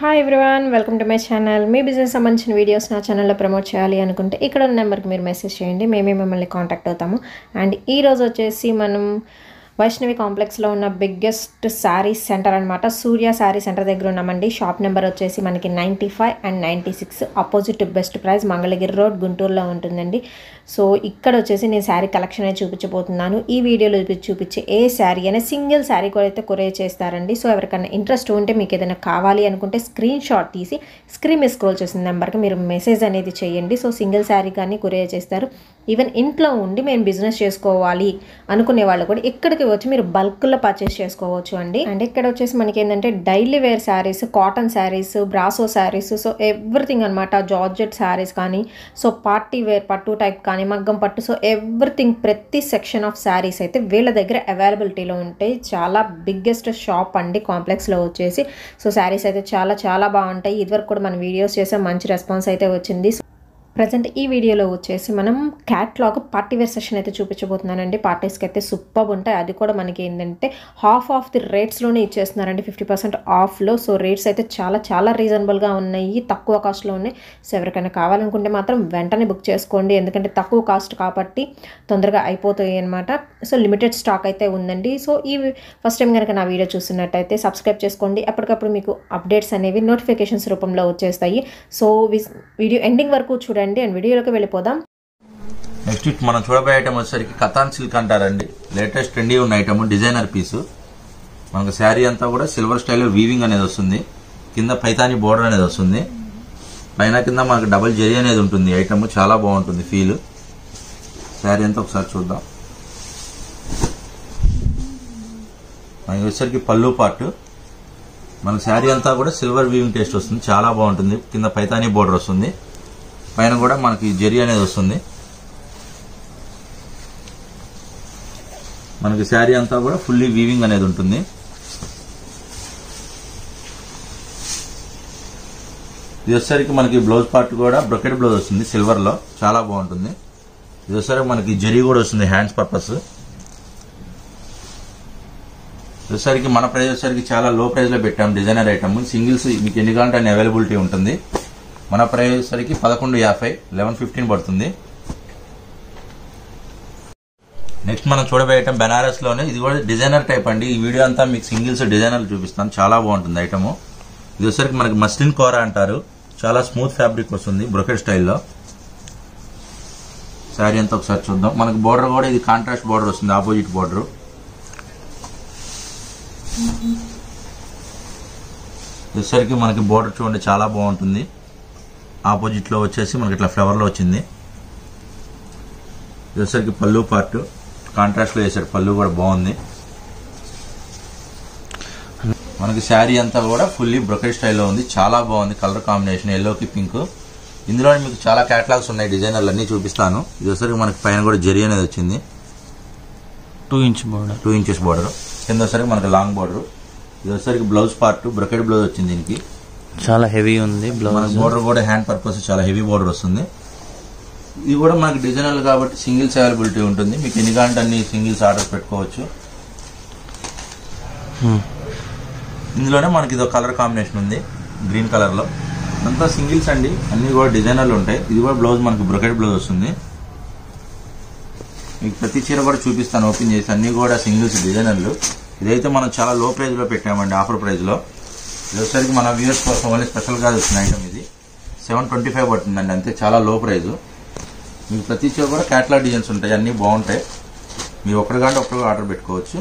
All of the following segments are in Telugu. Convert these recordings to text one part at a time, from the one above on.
Hi everyone, welcome to my channel. మీ బిజినెస్ సంబంధించిన వీడియోస్ నా ఛానల్లో ప్రమోట్ చేయాలి అనుకుంటే ఇక్కడ ఉన్న నెంబర్కి మీరు మెసేజ్ చేయండి, మేమే మిమ్మల్ని కాంటాక్ట్ అవుతాము. అండ్ ఈరోజు వచ్చేసి మనం వైష్ణవి కాంప్లెక్స్లో ఉన్న బిగ్గెస్ట్ శారీ సెంటర్ అనమాట, సూర్య శారీ సెంటర్ దగ్గర ఉన్నామండి. షాప్ నెంబర్ వచ్చేసి మనకి 95 and 96 opposite Best Price Mangalagiri road గుంటూరులో ఉంటుందండి. సో ఇక్కడ వచ్చేసి నేను శారీ కలెక్షన్ అయితే చూపించబోతున్నాను. ఈ వీడియోలో చూపించే ఏ శారీ అయినా సింగిల్ శారీ కూడా అయితే కొరియర్ చేస్తారండి. సో ఎవరికైనా ఇంట్రెస్ట్ ఉంటే మీకు ఏదైనా కావాలి అనుకుంటే స్క్రీన్ షాట్ తీసి స్క్రీన్ మీద స్క్రోల్ చేసిన నెంబర్కి మీరు మెసేజ్ అనేది చేయండి. సో సింగిల్ శారీ కానీ కొరియర్ చేస్తారు. ఈవెన్ ఇంట్లో ఉండి మేము బిజినెస్ చేసుకోవాలి అనుకునే వాళ్ళు కూడా ఇక్కడికి వచ్చి మీరు బల్క్లో పర్చేస్ చేసుకోవచ్చు అండి. అండ్ ఇక్కడ వచ్చేసి మనకి ఏంటంటే daily wear saris, cotton saris, Brasso saris, so everything అనమాట. జార్జెట్ శారీస్ కానీ, సో పార్టీ వేర్ పట్టు టైప్ కానీ, మగ్గం పట్టు, సో ఎవ్రీథింగ్ ప్రతి సెక్షన్ ఆఫ్ శారీస్ అయితే వీళ్ళ దగ్గర అవైలబిలిటీలో ఉంటాయి. చాలా బిగ్గెస్ట్ షాప్ అండి కాంప్లెక్స్లో వచ్చేసి. సో శారీస్ అయితే చాలా చాలా బాగుంటాయి. ఇదివరకు కూడా మనం వీడియోస్ చేసే మంచి రెస్పాన్స్ అయితే వచ్చింది. ప్రజెంట్ ఈ వీడియోలో వచ్చేసి మనం క్యాట్లాగ్ పార్టీవేర్ సెషన్ అయితే చూపించబోతున్నానండి. పార్టీస్కి అయితే సూపర్ ఉంటాయి. అది కూడా మనకి ఏంటంటే హాఫ్ ఆఫ్ ది రేట్స్లోనే ఇచ్చేస్తున్నారండి, 50% ఆఫ్లో. సో రేట్స్ అయితే చాలా చాలా రీజనబుల్గా ఉన్నాయి, తక్కువ కాస్ట్లో ఉన్నాయి. సో ఎవరికైనా కావాలనుకుంటే మాత్రం వెంటనే బుక్ చేసుకోండి, ఎందుకంటే తక్కువ కాస్ట్ కాబట్టి తొందరగా అయిపోతాయి అనమాట. సో లిమిటెడ్ స్టాక్ అయితే ఉందండి. సో ఈ ఫస్ట్ టైం కనుక నా వీడియో చూస్తున్నట్టయితే సబ్స్క్రైబ్ చేసుకోండి. ఎప్పటికప్పుడు మీకు అప్డేట్స్ అనేవి నోటిఫికేషన్స్ రూపంలో వచ్చేస్తాయి. సో వీడియో ఎండింగ్ వరకు చూడండి. అండ్ వీడియోలోకి వెళ్ళిపోదాం. నెక్స్ట్ మనం చూడబోయే ఐటమ్ వచ్చేసరికి కథాన్ సిల్క్ అంటారండి. లేటెస్ట్ ట్రెండీ ఉన్న ఐటమ్, డిజైనర్ పీసు. మనకు శారీ అంతా కూడా సిల్వర్ స్టైల్లో వీవింగ్ అనేది వస్తుంది. కింద పైతాని బోర్డర్ అనేది వస్తుంది. పైన కింద మనకు డబుల్ జరీ అనేది ఉంటుంది. ఐటమ్ చాలా బాగుంటుంది ఫీల్. శారీ అంతా ఒకసారి చూద్దాం. మనకి వచ్చేసరికి పళ్ళు పార్ట్. మన శారీ అంతా కూడా సిల్వర్ వీవింగ్ టేస్ట్ వస్తుంది, చాలా బాగుంటుంది. కింద పైతాని బోర్డర్ వస్తుంది, పైన కూడా మనకి జరీ అనేది వస్తుంది. మనకి శారీ అంతా కూడా ఫుల్లీ వీవింగ్ అనేది ఉంటుంది. ఇది వచ్చేసరికి మనకి బ్లౌజ్ పార్ట్ కూడా బ్రొకెట్ బ్లౌజ్ వస్తుంది సిల్వర్ లో, చాలా బాగుంటుంది. ఇది వచ్చేసరికి మనకి జరీ కూడా వస్తుంది హ్యాండ్స్ పర్పస్. వచ్చేసరికి మన ప్రైస్ వచ్చేసరికి చాలా లో ప్రైస్ లో పెట్టాం డిజైనర్ ఐటమ్. సింగిల్స్ మీకు ఎన్ని కావాలంటే అన్ని అవైలబిలిటీ ఉంటుంది. మన ప్రైస్ వచ్చేసరికి 1150, 1115 పడుతుంది. నెక్స్ట్ మనం చూడబోయే ఐటమ్ బెనారస్ లోనే, ఇది కూడా డిజైనర్ టైప్ అండి. ఈ వీడియో అంతా మీకు సింగిల్స్ డిజైనర్లు చూపిస్తాను, చాలా బాగుంటుంది ఐటమ్. ఇది వచ్చేసరికి మనకి మస్లిన్ కోరా అంటారు, చాలా స్మూత్ ఫ్యాబ్రిక్ వస్తుంది బ్రొకెట్ స్టైల్లో. శారీ అంతా ఒకసారి చూద్దాం. మనకి బోర్డర్ కూడా ఇది కాంట్రాస్ట్ బోర్డర్ వస్తుంది, ఆపోజిట్ బోర్డర్. వచ్చేసరికి మనకి బోర్డర్ చూడండి చాలా బాగుంటుంది. ఆపోజిట్ లో వచ్చేసి మనకి ఇట్లా ఫ్లవర్ లో వచ్చింది. ఇది వచ్చేసరికి పళ్ళు పార్ట్, కాంట్రాస్ట్ లో వేసాడు, పళ్ళు కూడా బాగుంది. మనకి శారీ అంతా కూడా ఫుల్లీ బ్రొకెట్ స్టైల్లో ఉంది, చాలా బాగుంది. కలర్ కాంబినేషన్ ఎల్లోకి పింక్. ఇందులో మీకు చాలా క్యాటలాగ్స్ ఉన్నాయి, డిజైనర్లు అన్ని చూపిస్తాను. ఇది వచ్చేసరికి మనకి పైన కూడా జరీ అనేది వచ్చింది, 2 ఇంచెస్ బోర్డర్. కింద వచ్చేసరికి మనకి లాంగ్ బోర్డర్. ఇది వచ్చేసరికి బ్లౌజ్ పార్ట్, బ్రొకెట్ బ్లౌజ్ వచ్చింది. దీనికి చాలా హెవీ ఉంది బ్లౌజ్. బోర్డర్ కూడా హ్యాండ్ పర్పస్ చాలా హెవీ బోర్డర్ వస్తుంది. ఇది కూడా మనకి డిజైనర్ కాబట్టి సింగిల్స్ అవైలబిలిటీ ఉంటుంది. మీకు ఎన్ని కావాలంటే అన్ని సింగిల్స్ ఆర్డర్ పెట్టుకోవచ్చు. ఇందులోనే మనకి ఇది కలర్ కాంబినేషన్ ఉంది, గ్రీన్ కలర్ లో. అంతా సింగిల్స్ అండి, అన్ని కూడా డిజైనర్లు ఉంటాయి. ఇది కూడా బ్లౌజ్ మనకి బ్రొకెట్ బ్లౌజ్ వస్తుంది. మీకు ప్రతి చీర కూడా చూపిస్తాను ఓపెన్ చేసి, అన్ని కూడా సింగిల్స్ డిజైనర్లు. ఇదైతే మనం చాలా లో ప్రైస్ లో పెట్టామండి, ఆఫర్ ప్రైస్ లో. ఇది వచ్చేసరికి మన వ్యూవర్స్ కోసం ఓన్లీ స్పెషల్ గా వచ్చిన ఐటమ్. ఇది 725 పడుతుందండి, అంతే, చాలా లో ప్రైస్. మీకు ప్రతి చీర కూడా క్యాటలాగ్ డిజైన్స్ ఉంటాయి, అన్ని బాగుంటాయి. మీరు ఒక్కడికంటే ఒక్కడిగా ఆర్డర్ పెట్టుకోవచ్చు.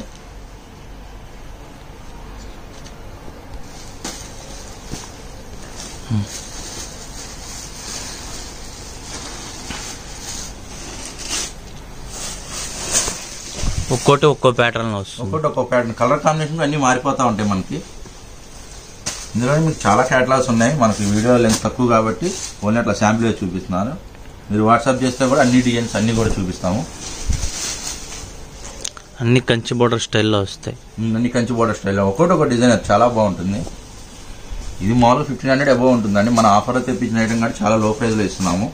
ఒక్కోటి ఒక్కో ప్యాటర్న్ వస్తుంది, ఒక్కోటి ఒక్కో ప్యాటర్న్. కలర్ కాంబినేషన్ అన్ని మారిపోతా ఉంటాయి మనకి. ఇందులో మీకు చాలా క్యాటలాగ్స్ ఉన్నాయి. మనకి వీడియో లెంత్ తక్కువ కాబట్టి ఓన్లీ అట్లా శాంపిల్ చూపిస్తున్నాను. మీరు వాట్సాప్ చేస్తే కూడా అన్ని డిజైన్స్ అన్ని కూడా చూపిస్తాము. అన్ని కంచి బోర్డర్ స్టైల్లో వస్తాయి, అన్ని కంచి బోర్డర్ స్టైల్లో. ఒక్కోటి ఒక డిజైన్ చాలా బాగుంటుంది. ఇది మామూలుగా 1500 అబౌవ్ ఉంటుందండి. మన ఆఫర్ తెప్పించిన ఐటమ్ కానీ చాలా లో ప్రైస్ లో ఇస్తున్నాము.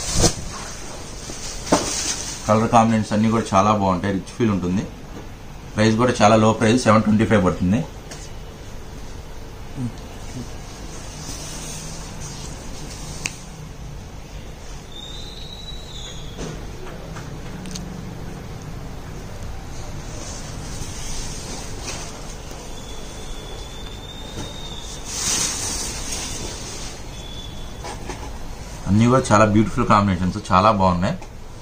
కలర్ కాంబినేషన్స్ అన్ని కూడా చాలా బాగుంటాయి, రిచ్ ఫీల్ ఉంటుంది. ప్రైస్ కూడా చాలా లో ప్రైస్, 725 పడుతుంది. అన్నీ కూడా చాలా బ్యూటిఫుల్ కాంబినేషన్స్, చాలా బాగున్నాయి.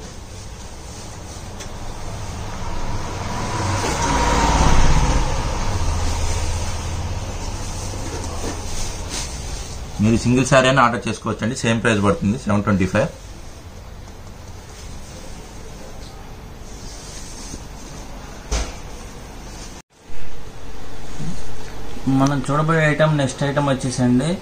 మీరు సింగిల్ శారీ అయినా ఆర్డర్ చేసుకోవచ్చు అండి, సేమ్ ప్రైస్ పడుతుంది 725. మనం చూడబోయే ఐటమ్ నెక్స్ట్ ఐటమ్ వచ్చేసండి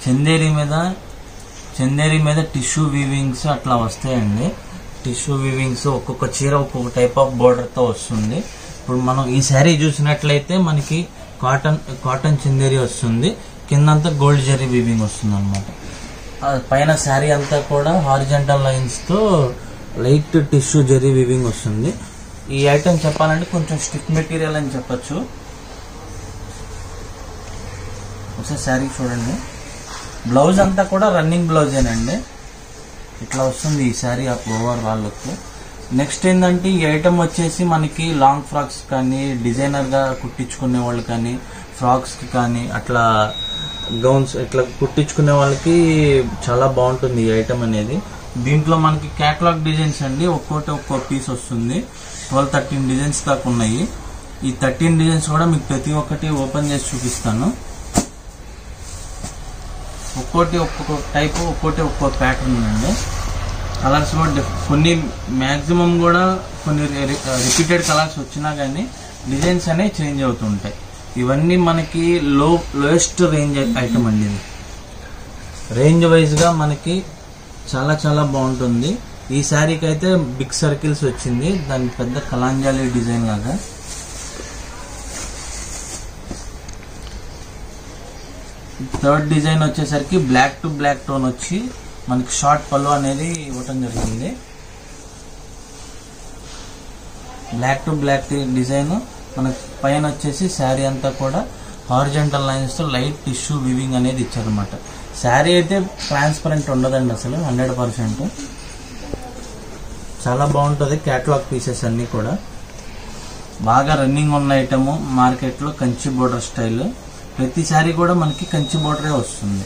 చందేరి మీద టిష్యూ వీవింగ్స్ అట్లా వస్తాయండి. టిష్యూ వీవింగ్స్ ఒక్కొక్క చీర ఒక్కొక్క టైప్ ఆఫ్ బోర్డర్ తో వస్తుంది. ఇప్పుడు మనం ఈ శారీ చూసినట్లయితే మనకి కాటన్ చందేరి వస్తుంది, కిందంతా గోల్డ్ జరీ వీవింగ్ వస్తుంది అనమాట. పైన శారీ అంతా కూడా హారిజంటల్ లైన్స్ తో లైట్ టిష్యూ జరీ వీవింగ్ వస్తుంది. ఈ ఐటమ్ చెప్పాలంటే కొంచెం స్టిఫ్ మెటీరియల్ అని చెప్పొచ్చు. ఒకసారి శారీ చూడండి. బ్లౌజ్ అంతా కూడా రన్నింగ్ బ్లౌజేనండి, ఇట్లా వస్తుంది ఈ శారీ ఓవరాల్ లుక్. నెక్స్ట్ ఏంటంటే ఈ ఐటమ్ వచ్చేసి మనకి లాంగ్ ఫ్రాక్స్ కానీ, డిజైనర్ గా కుట్టించుకునే వాళ్ళు కానీ, ఫ్రాక్స్ కి కానీ, అట్లా గౌన్స్ ఇట్లా కుట్టించుకునే వాళ్ళకి చాలా బాగుంటుంది ఈ ఐటమ్ అనేది. దీంట్లో మనకి క్యాటలాగ్ డిజైన్స్ అండి, ఒక్కో పీస్ వస్తుంది. 12-13 డిజైన్స్ దాకా ఉన్నాయి. ఈ 13 డిజైన్స్ కూడా మీకు ప్రతి ఒక్కటి ఓపెన్ చేసి చూపిస్తాను. ఒక్కొక్క టైప్, ఒక్కో ప్యాటర్న్ అండి. కలర్స్ కూడా కొన్ని మ్యాక్సిమం కూడా కొన్ని రిపీటెడ్ కలర్స్ వచ్చినా కానీ డిజైన్స్ అనేవి చేంజ్ అవుతుంటాయి. ఇవన్నీ మనకి లోయెస్ట్ రేంజ్ ఐటమ్ అండి. ఇది రేంజ్ వైజ్ గా మనకి చాలా చాలా బాగుంటుంది. ఈ శారీకి అయితే బిగ్ సర్కిల్స్ వచ్చింది, దాని పెద్ద కలాంజాలి డిజైన్ లాగా. థర్డ్ డిజైన్ వచ్చేసరికి బ్లాక్ టు బ్లాక్ టోన్ వచ్చి మనకి షార్ట్ పళ్ళు అనేది ఇవ్వటం జరిగింది. బ్లాక్ టు బ్లాక్ డిజైన్ మనకి పైన వచ్చేసి శారీ అంతా కూడా హారిజంటల్ లైన్స్ తో లైట్ టిష్యూ వీవింగ్ అనేది ఇచ్చారనమాట. శారీ అయితే ట్రాన్స్పరెంట్ ఉండదండి అసలు, 100%. చాలా బాగుంటుంది. క్యాటలాగ్ పీసెస్ అన్ని కూడా బాగా రన్నింగ్ ఉన్న ఐటమ్ మార్కెట్ లో, కంచి బోర్డర్ స్టైల్. ప్రతి శారీ కూడా మనకి కంచి బోర్డరే వస్తుంది.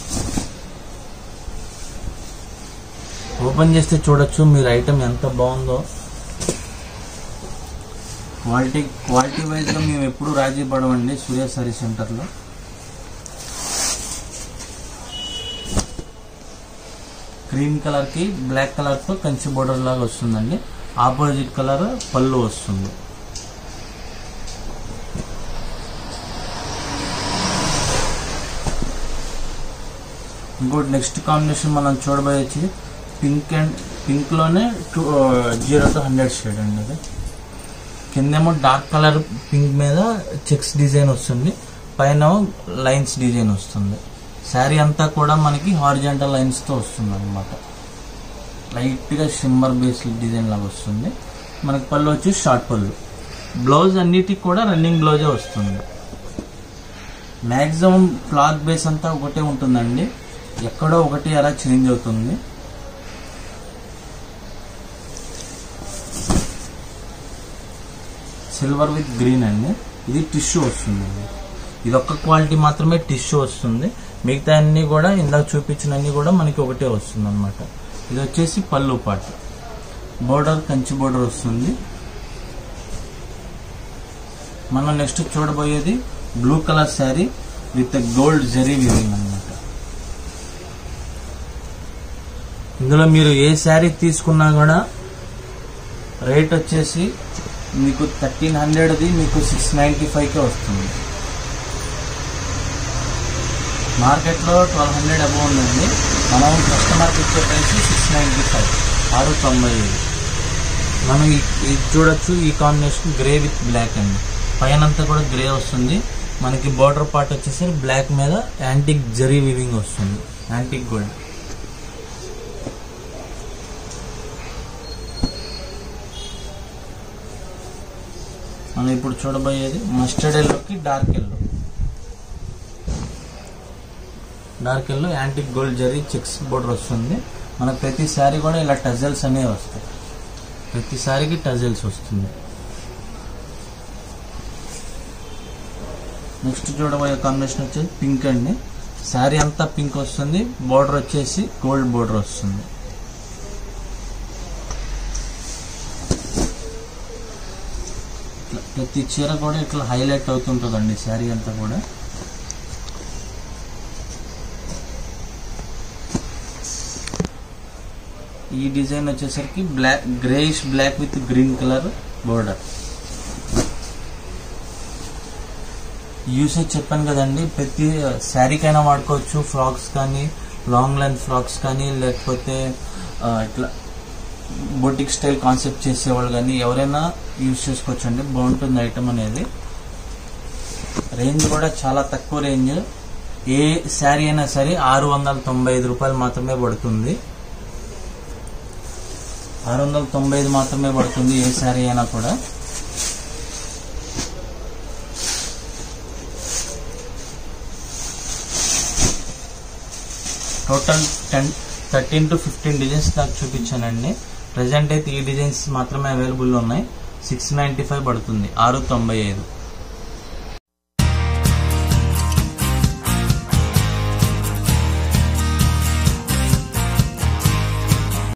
ఓపెన్ చేస్తే చూడొచ్చు మీరు ఐటమ్ ఎంత బాగుందో. క్వాలిటీ వైజ్ గా మేము ఎప్పుడు రాజీ పడమండి సూర్య సారీ సెంటర్ లో. క్రీమ్ కలర్ కి బ్లాక్ కలర్ తో కంచి బోర్డర్ లాగా వస్తుందండి. ఆపోజిట్ కలర్ పళ్ళు వస్తుంది. ఇంకోటి నెక్స్ట్ కాంబినేషన్ మనం చూడబోయేది పింక్ లోనే 0 to 100 షేడ్ అండి. అది కిందేమో డార్క్ కలర్ పింక్ మీద చెక్స్ డిజైన్ వస్తుంది, పైన లైన్స్ డిజైన్ వస్తుంది. శారీ అంతా కూడా మనకి హారిజంటల్ లైన్స్ తో వస్తుంది అనమాట. లైట్ గా షిమ్మర్ బేస్ డిజైన్ లాగా వస్తుంది. మనకి పళ్ళు వచ్చి షార్ట్ పళ్ళు. బ్లౌజ్ అన్నిటికి కూడా రన్నింగ్ బ్లౌజే వస్తుంది. మ్యాక్సిమం క్లాత్ బేస్ అంతా ఒకటే ఉంటుందండి, ఎక్కడో ఒకటి అలా చేంజ్ అవుతుంది. సిల్వర్ విత్ గ్రీన్ అండి. ఇది టిష్యూ వస్తుంది. ఇది ఒక్క క్వాలిటీ మాత్రమే టిష్యూ వస్తుంది, మిగతా అన్ని కూడా ఇందాక చూపించిన అన్ని కూడా మనకి ఒకటే వస్తుంది అనమాట. ఇది వచ్చేసి పళ్ళు పార్ట్. బోర్డర్ కంచి బోర్డర్ వస్తుంది. మనం నెక్స్ట్ చూడబోయేది blue colour sari with gold zari weaving అనమాట. ఇందులో మీరు ఏ శారీ తీసుకున్నా కూడా రేట్ వచ్చేసి మీకు 1300ది మీకు 695కే వస్తుంది. మార్కెట్లో 1200 అబౌవ్ ఉందండి. మనం కస్టమర్కి ఇచ్చే ప్రైస్ 695, 695. మనం ఇది చూడొచ్చు. ఈ కాంబినేషన్ గ్రే విత్ బ్లాక్ అండి. పైనంతా కూడా గ్రే వస్తుంది. మనకి బార్డర్ పార్ట్ వచ్చేసరికి బ్లాక్ మీద యాంటిక్ జరీ వీవింగ్ వస్తుంది, యాంటిక్ గోల్డ్. మనం ఇప్పుడు చూడబోయేది మస్టర్డ్ ఎల్లోకి dark yellow. Dark yellow antique gold zari checks border వస్తుంది. మనకు ప్రతి శారీ కూడా ఇలా టజల్స్ అనేవి వస్తాయి. ప్రతి శారీకి టజల్స్ వస్తుంది. నెక్స్ట్ చూడబోయే కాంబినేషన్ వచ్చేసి పింక్ అండి. శారీ అంతా పింక్ వస్తుంది. బోర్డర్ వచ్చేసి గోల్డ్ బోర్డర్ వస్తుంది. ప్రతి చీర కూడా ఇట్లా హైలైట్ అవుతుంటుందండి శారీ అంతా కూడా. ఈ డిజైన్ వచ్చేసరికి black, greyish black with green colour border. Usage చెప్పాను కదండి, ప్రతి శారీకైనా వాడుకోవచ్చు. ఫ్రాక్స్ కానీ, లాంగ్ లెంత్ ఫ్రాక్స్ కానీ, లేకపోతే ఇట్లా బొటిక్ స్టైల్ కాన్సెప్ట్ చేసేవాళ్ళు కానీ ఎవరైనా యూజ్ చేసుకోవచ్చు అండి. బాగుంటుంది ఐటమ్ అనేది. రేంజ్ కూడా చాలా తక్కువ రేంజ్. ఏ శారీ అయినా సరే 695 రూపాయలు మాత్రమే పడుతుంది. 695 మాత్రమే పడుతుంది ఏ శారీ అయినా కూడా. టోటల్ 13 to 15 డిజైన్స్ దాకా చూపించానండి. ప్రజెంట్ అయితే ఈ డిజైన్స్ మాత్రమే అవైలబుల్ ఉన్నాయి. 695 పడుతుంది, 695.